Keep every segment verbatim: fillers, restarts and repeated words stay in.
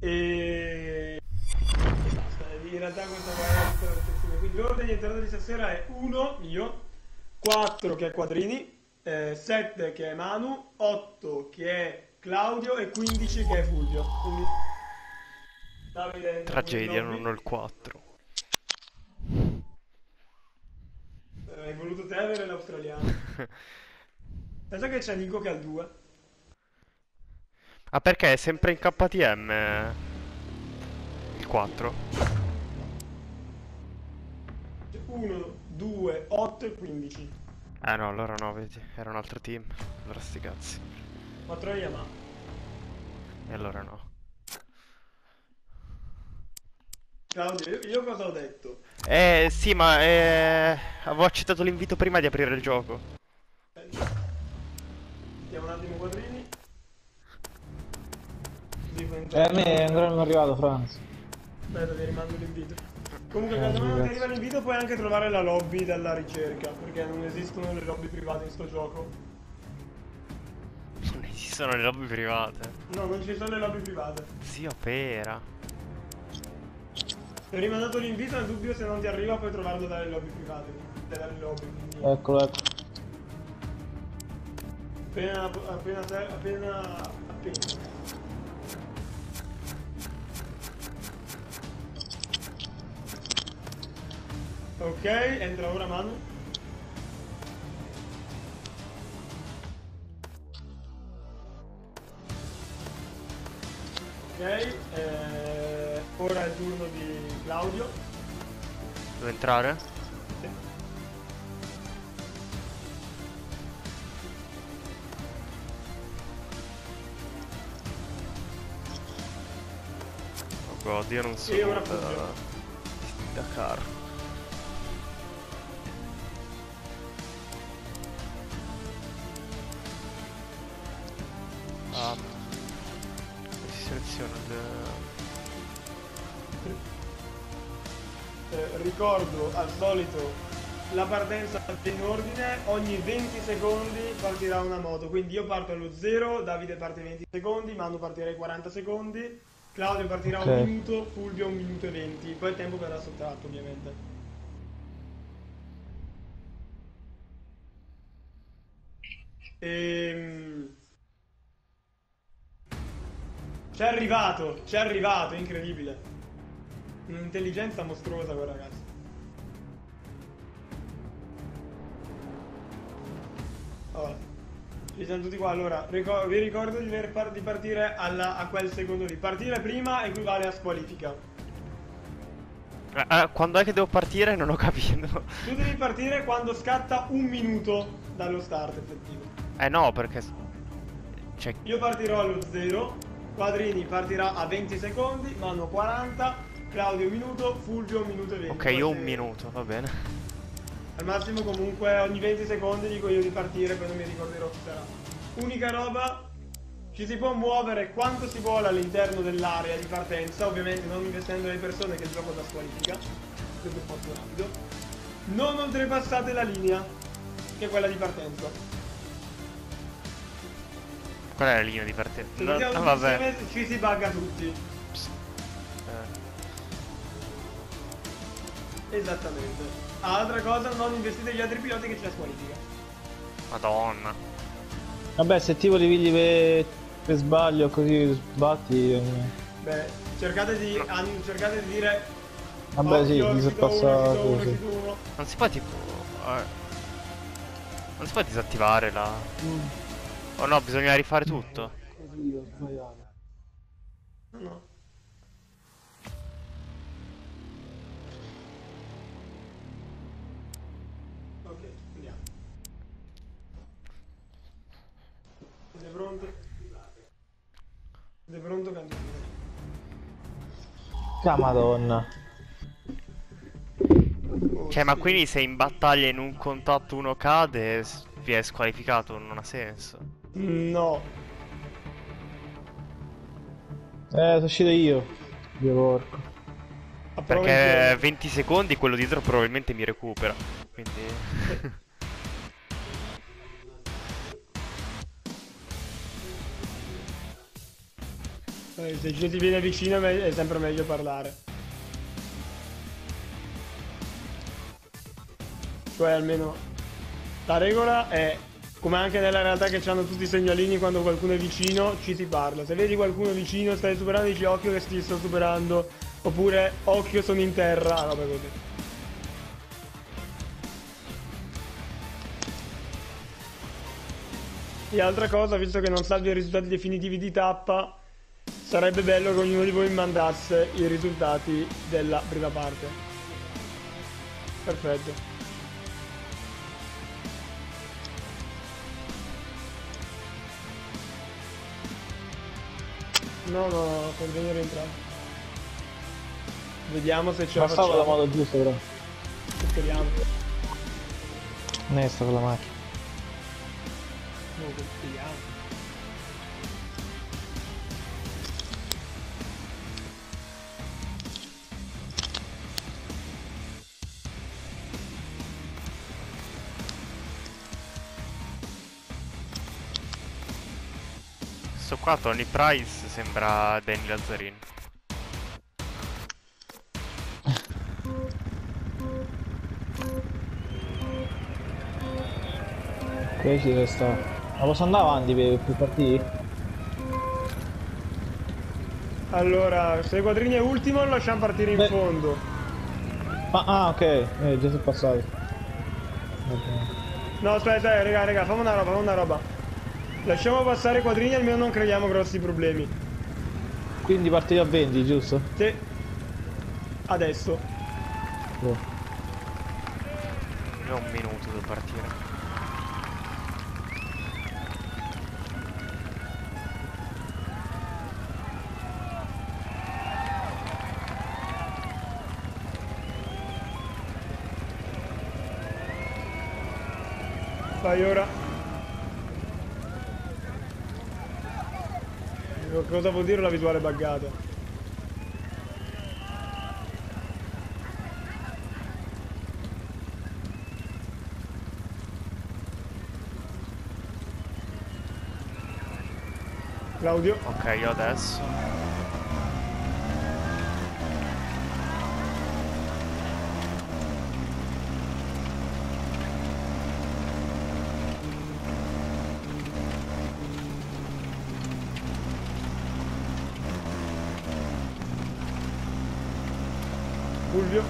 E... e basta. In realtà questa qua è tutta la rotazione. Quindi l'ordine di entrata di stasera è uno, io, quattro che è Quadrini, eh, sette che è Manu, otto che è Claudio e quindici che è Fulvio. Quindi Davide entra pure in Tragedia, lobby. non ho il quattro. Eh, hai voluto te avere l'australiano. Pensa che c'è Nico che ha il due. Ah, perché è sempre in K T M eh, il quattro? uno, due, otto e quindici. Eh no, allora no, vedi, era un altro team. Allora sti cazzi. quattro è Yamaha. E allora no. Claudio, io, io cosa ho detto? Eh sì, ma eh, avevo accettato l'invito prima di aprire il gioco. Mettiamo un attimo Quadrini. Così puoi Eh, a entrare. me ancora non è arrivato Franz. Aspetta, ti rimando l'invito. Comunque, Eh, quando sì, non ti arriva grazie. l'invito puoi anche trovare la lobby dalla ricerca, perché non esistono le lobby private in sto gioco. Non esistono le lobby private. No, non ci sono le lobby private. Zio Pera. Ti ho rimandato l'invito, nel dubbio se non ti arriva puoi trovarlo dalle lobby private. Dalle lobby, quindi... Eccolo, ecco. Appena, appena, appena, appena. Ok, entra ora Manu. Ok, eh, ora è il turno di Claudio. Devo entrare? Sì. Oh god, io non so E ora da... Fulvio. Dakar. Um, si seleziona il... Eh, ricordo al solito la partenza in ordine, ogni venti secondi partirà una moto, quindi io parto allo zero, Davide parte venti secondi, Manu partirà ai quaranta secondi, Claudio partirà Ok. un minuto, Fulvio un minuto e venti, poi il tempo verrà sottratto ovviamente. Ehm... C'è arrivato, c'è arrivato, incredibile. Un'intelligenza mostruosa quel ragazzo. Allora, ci siamo tutti qua. Allora, ricor- vi ricordo di, ver- par- di partire alla- a quel secondo lì. Partire prima equivale a squalifica. Eh, eh, quando è che devo partire? Non ho capito. Tu devi partire quando scatta un minuto dallo start effettivo. Eh no, perché... Cioè... Io partirò allo zero, Quadrini partirà a venti secondi, Manu quaranta, Claudio un minuto, Fulvio un minuto e venti. Ok, Poi io un se- minuto, va bene. Al massimo comunque ogni venti secondi dico io di partire, poi non mi ricorderò chi sarà. Unica roba, ci si può muovere quanto si vuole all'interno dell'area di partenza, ovviamente non investendo le persone che il gioco da squalifica, questo è un po' più rapido. Non oltrepassate la linea, che è quella di partenza. Qual è la linea di partenza? Se No, non siamo ah, tutti vabbè. insieme ci si bugga tutti. Psst. Eh, Esattamente. Altra cosa, non investite gli altri piloti che c'è la squalifica. Madonna. Vabbè, se ti volevi per, per sbaglio così sbatti... eh, Beh, cercate di, an- cercate di dire... Vabbè, sì, occhio, ti sei ci do uno, ci do passato, uno, sì. ci do uno. Non si può tipo... eh, non si può disattivare la... Oh no, bisogna rifare tutto. Così ho sbagliato. No, no. Ok, andiamo. Siete pronti? Siete pronto? Canto. Ah, madonna. Oh, Cioè, ma sì. quindi se in battaglia in un contatto uno cade, s- viene squalificato, non ha senso. No. Eh, sono uscito io. Dio porco. Approva Perché insieme. venti secondi quello dietro probabilmente mi recupera. Quindi... Eh, se ci si viene vicino è me- è sempre meglio parlare. Cioè almeno la regola è, come anche nella realtà che hanno tutti i segnalini, quando qualcuno è vicino ci si parla. Se vedi qualcuno vicino, stai superando, dici occhio che ti sto superando, oppure occhio sono in terra, roba così. E altra cosa, visto che non salvi i risultati definitivi di tappa, sarebbe bello che ognuno di voi mandasse i risultati della prima parte. Perfetto. No, no, no, conviene rientrare. Vediamo se ce la Passavo facciamo. da modo giusto però. Speriamo. Onesta con la macchina. No, speriamo. Questo qua, Tony Price, sembra Danny Lazzarini. Qui ci resta. Ma posso andare avanti per più partiti? Allora, se Quadrini è ultimo lo lasciamo partire in Beh. fondo. Ma ah ok, eh, già sono passato. Ok. No, aspetta, aspetta, raga, raga, fammi una roba, fammi una roba. Lasciamo passare Quadrini, almeno non creiamo grossi problemi. Quindi partite a venti, giusto? Sì. Adesso. Oh. Io ho un minuto per partire. Fai ora. Cosa vuol dire la visuale buggata? Claudio. Ok, io adesso. Fulvio.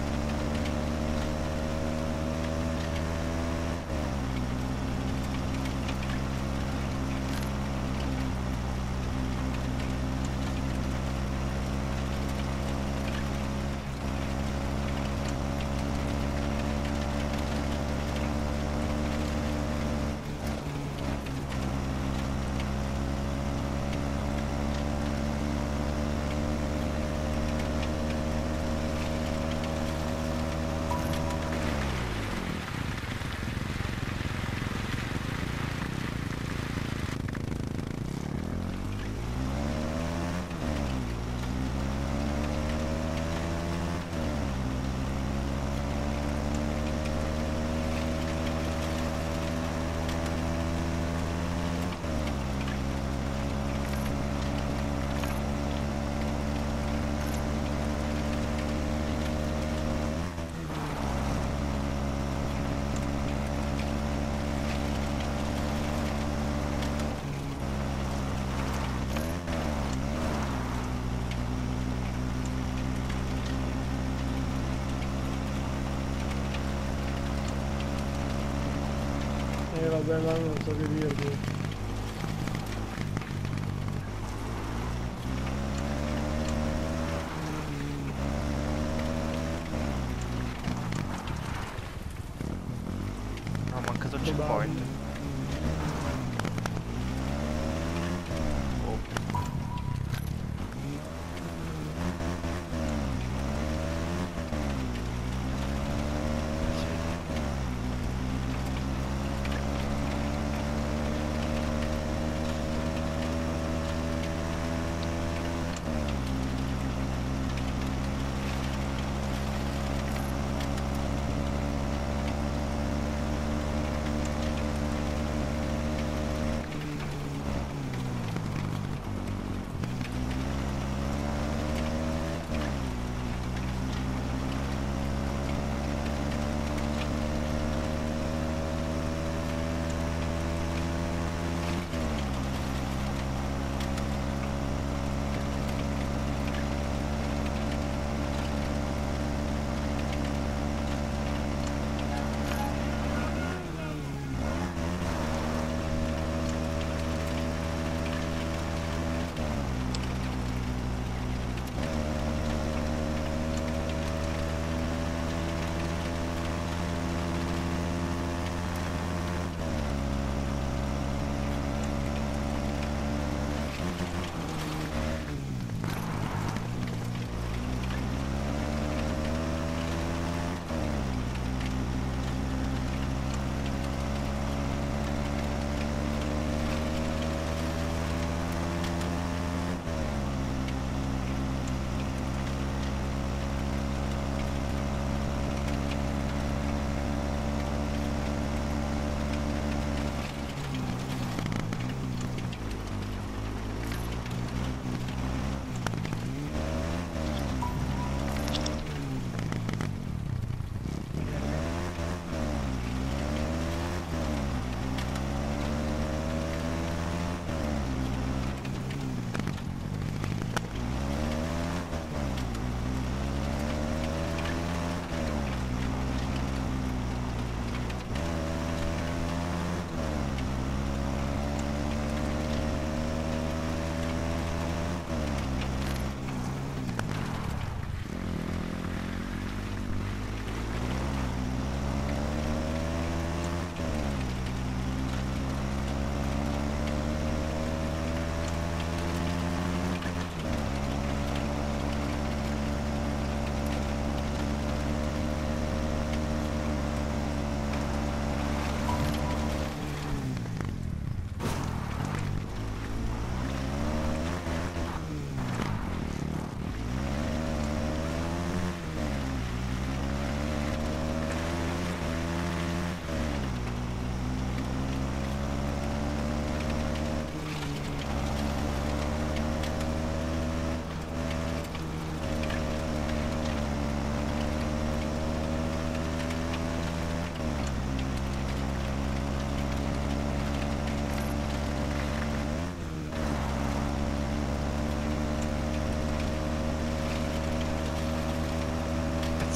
Eh vabbè, ma non so che dirti. No, ho mancato il checkpoint. Oh.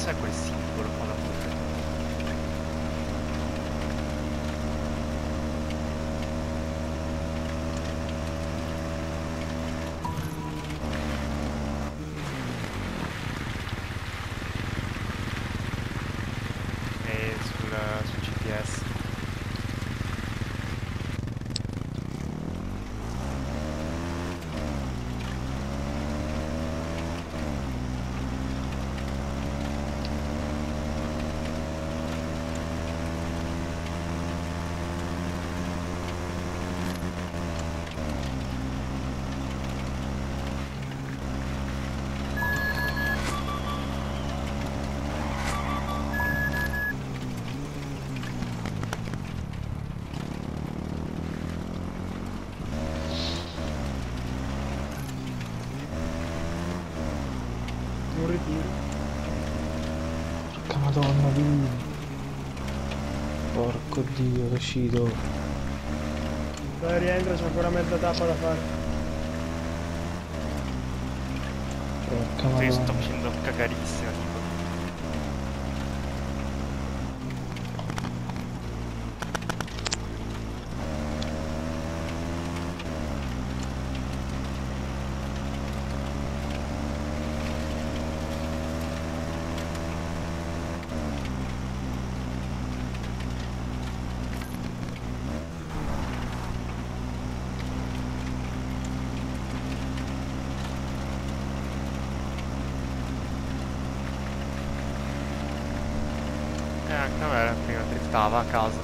cos'è quel simbolo qua da fuori? E sul, sul G P S. Un ritiro. Porca madonna, vieni. Porco dio, Rashid. Dai, rientra, c'è ancora mezza tappa da fare. Porca Io sto madonna. facendo cagarissima tipo. Eh, anche a me prima driftava a casa.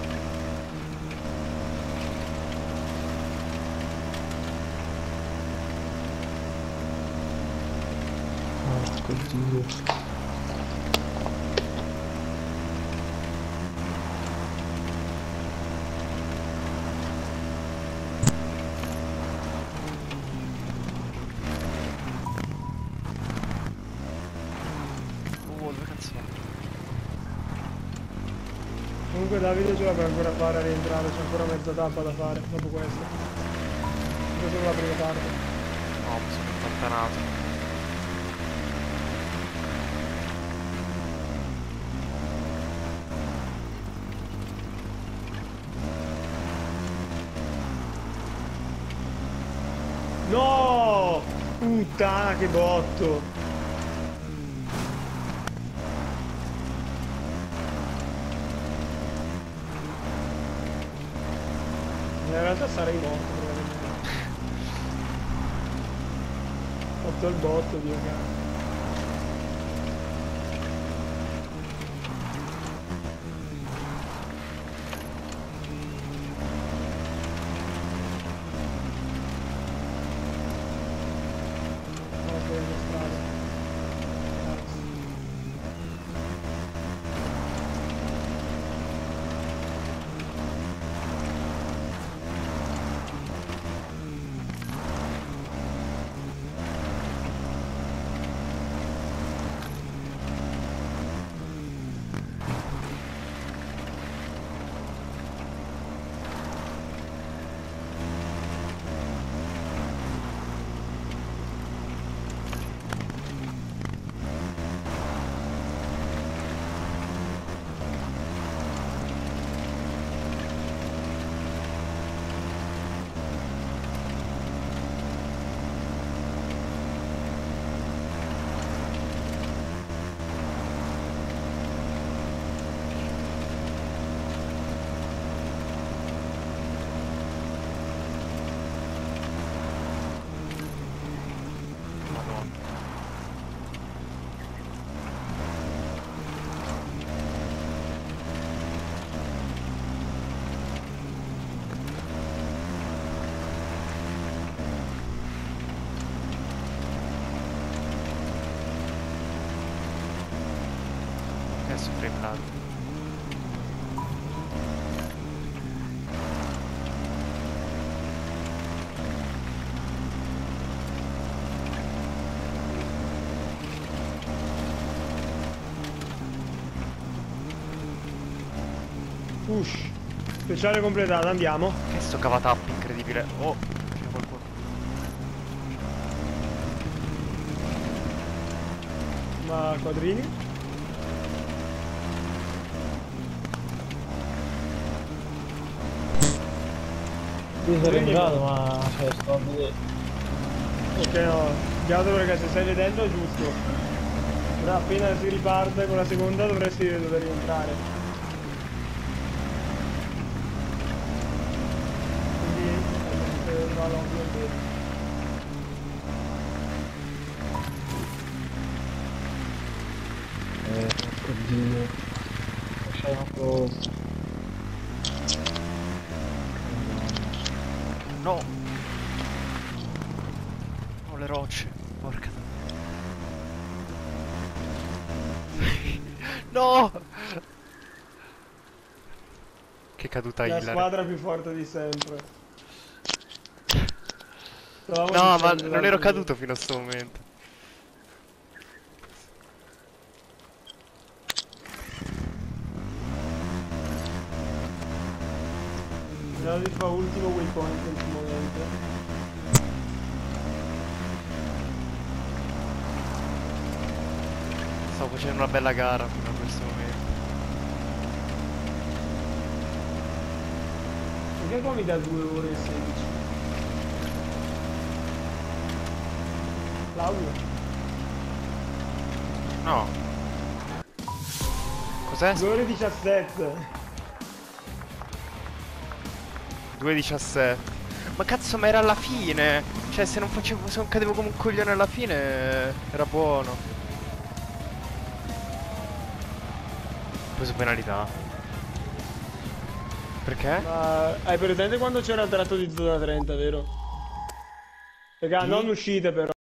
Porco dio. Oh, dove cazzo va? Comunque Davide ce l'ha ancora a fare a rientrare, c'è ancora mezza tappa da fare dopo questo. Questa è la prima parte. No, mi sono allontanato. No! Puttana che botto! In realtà sarei morto probabilmente. Ho fatto il botto, Dio cazzo. No, per le strade. Cazzo. Madonna. Adesso frenato. Push. Speciale completato, andiamo. Che sto cavatappi incredibile. Oh, c'è qualcuno. Ma quadrini? Io sono entrato ma cioè sto a vedere. Ok, no, sbagliato perché se stai vedendo è giusto. Però appena si riparte con la seconda dovresti dover rientrare. Quindi eh, no, no, ovviamente. Eh, oddio. Lasciamo un po'. No! Ho le rocce, porca. No! Che caduta La Hilar. squadra più forte di sempre. Stavamo No, ma dicendo non l'altro ero giorno. caduto fino a sto momento. Già si fa ultimo waypoint in questo momento. Stavo facendo una bella gara fino a questo momento. Perché qua mi dà due ore e sedici? Claudio? No. Cos'è? due ore e diciassette. due diciassette. Ma cazzo, ma era alla fine. Cioè, se non facevo, se non cadevo come un coglione alla fine, era buono. Ho preso penalità. Perché? Ma hai presente quando c'era il tratto di zona trenta, vero? Raga, Sì. non uscite però.